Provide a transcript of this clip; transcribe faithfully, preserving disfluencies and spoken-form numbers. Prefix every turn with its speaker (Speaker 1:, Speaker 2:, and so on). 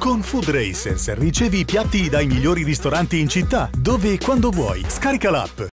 Speaker 1: Con Food Racers ricevi i piatti dai migliori ristoranti in città, dove e quando vuoi. Scarica l'app.